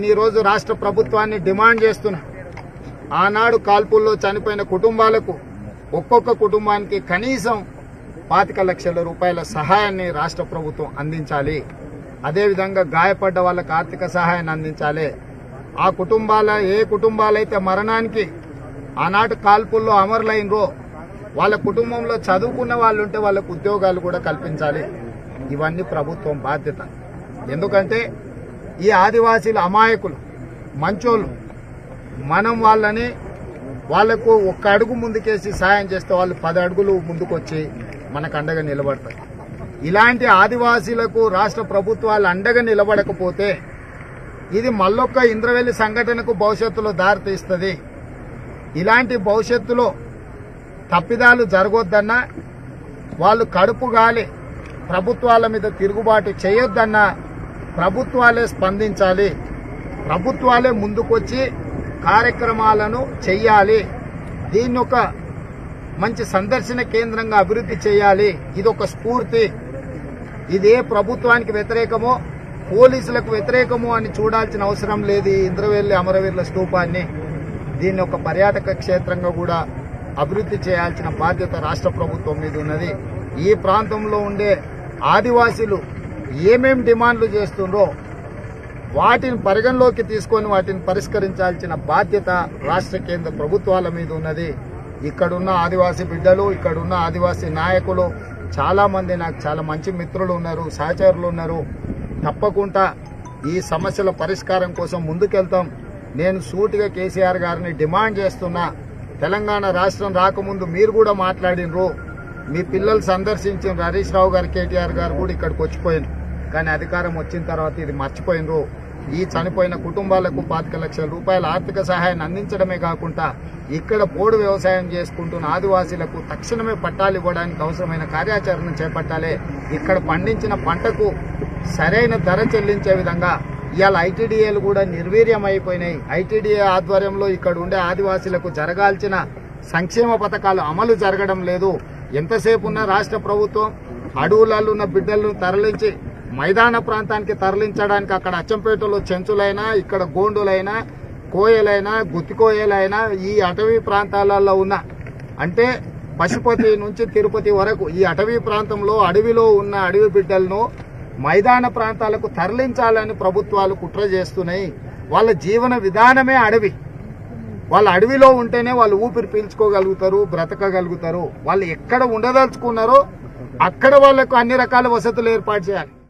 నేను ఈ రోజు రాష్ట్ర ప్రభుత్వాన్ని డిమాండ్ చేస్తున్నా. ఆనాడు కాల్పుల్లో చనిపోయిన కుటుంబాలకు ఒక్కొక్క కుటుంబానికి కనీసం 25 లక్షల రూపాయల సహాయాన్ని రాష్ట్ర ప్రభుత్వం అందించాలి. అదేవిధంగా గాయపడ్డ వాళ్ళకి ఆర్థిక సహాయాన్ని అందించాలి. ఆ ఏ కుటుంబాలైతే మరణానికి ఆనాటి కాల్పుల్లో అమరులైనరో వాళ్ళ కుటుంబంలో చదువుకున్న వాళ్ళు ఉంటే వాళ్ళకు ఉద్యోగాలు కూడా కల్పించాలి. ఇవన్నీ ప్రభుత్వం బాధ్యత. ఎందుకంటే ఈ ఆదివాసీల అమాయకులు మంచోళ్ళు. మనం వాళ్లకు ఒక్క అడుగు ముందుకేసి సాయం చేస్తే వాళ్ళు 10 అడుగులు ముందుకొచ్చి మనకు అండగా నిలబడతారు. ఇలాంటి ఆదివాసీలకు రాష్ట్ర ప్రభుత్వాలు అండగా నిలబడకపోతే ఇది మళ్ళొక్క ఇంద్రవెల్లి సంఘటనకు భవిష్యత్తులో దారితీస్తుంది. ఇలాంటి భవిష్యత్తులో తప్పిదాలు జరగొద్దన్నా, వాళ్ళు కడుపు గాలి ప్రభుత్వాల మీద తిరుగుబాటు చేయొద్దన్నా ప్రభుత్వాలే స్పందించాలి. ప్రభుత్వాలే ముందుకొచ్చి కార్యక్రమాలను చెయ్యాలి. దీన్ని ఒక మంచి సందర్శన కేంద్రంగా అభివృద్ధి చేయాలి. ఇదొక స్ఫూర్తి. ఇదే ప్రభుత్వానికి వ్యతిరేకమో పోలీసులకు వ్యతిరేకమో అని చూడాల్సిన అవసరం లేదు. ఈ ఇంద్రవెల్లి అమరవీరుల స్తూపాన్ని దీన్ని ఒక పర్యాటక క్షేత్రంగా కూడా అభివృద్ధి చేయాల్సిన బాధ్యత రాష్ట్ర ప్రభుత్వం మీద ఉన్నది. ఈ ప్రాంతంలో ఉండే ఆదివాసీలు ఏమేం డిమాండ్లు చేస్తుండ్రో వాటిని పరిగణలోకి తీసుకొని వాటిని పరిష్కరించాల్సిన బాధ్యత రాష్ట్ర కేంద్ర ప్రభుత్వాల మీద ఉన్నది. ఇక్కడున్న ఆదివాసీ బిడ్డలు, ఇక్కడున్న ఆదివాసీ నాయకులు చాలా మంది నాకు చాలా మంచి మిత్రులు ఉన్నారు, సహచరులు ఉన్నారు. తప్పకుండా ఈ సమస్యల పరిష్కారం కోసం ముందుకెళ్తాం. నేను సూటిగా కేసీఆర్ గారిని డిమాండ్ చేస్తున్నా. తెలంగాణ రాష్ట్రం రాకముందు మీరు కూడా మాట్లాడినరు, మీ పిల్లలు సందర్శించిన హరీష్ రావు గారు, కేటీఆర్ గారు కూడా ఇక్కడికి వచ్చిపోయినారు. కానీ అధికారం వచ్చిన తర్వాత ఇది మర్చిపోయినరు. ఈ చనిపోయిన కుటుంబాలకు 25 లక్షల రూపాయల ఆర్థిక సహాయాన్ని అందించడమే కాకుండా ఇక్కడ పోడు వ్యవసాయం చేసుకుంటున్న ఆదివాసీలకు తక్షణమే పట్టాలు ఇవ్వడానికి అవసరమైన కార్యాచరణ చేపట్టాలి. ఇక్కడ పండించిన పంటకు సరైన ధర చెల్లించే విధంగా ఇవాళ ఐటీడీఏలు కూడా నిర్వీర్యమైపోయినాయి. ఐటీడీఏ ఆధ్వర్యంలో ఇక్కడ ఉండే ఆదివాసీలకు జరగాల్సిన సంక్షేమ పథకాలు అమలు జరగడం లేదు. ఎంతసేపు ఉన్న రాష్ట్ర ప్రభుత్వం అడవులలో ఉన్న బిడ్డలను తరలించి మైదాన ప్రాంతానికి తరలించడానికి అక్కడ అచ్చంపేటలో చెంచులైనా, ఇక్కడ గోండులైనా, కోయలైనా, గుత్తికోయలైనా ఈ అటవీ ప్రాంతాలలో ఉన్న అంటే పశుపతి నుంచి తిరుపతి వరకు ఈ అటవీ ప్రాంతంలో అడవిలో ఉన్న అడవి బిడ్డలను మైదాన ప్రాంతాలకు తరలించాలని ప్రభుత్వాలు కుట్ర చేస్తున్నాయి. వాళ్ళ జీవన విధానమే అడవి. వాళ్ళు అడవిలో ఉంటేనే వాళ్ళు ఊపిరి పీల్చుకోగలుగుతారు, బ్రతకగలుగుతారు. వాళ్ళు ఎక్కడ ఉండదలుచుకున్నారో అక్కడ వాళ్లకు అన్ని రకాల వసతులు ఏర్పాటు చేయాలి.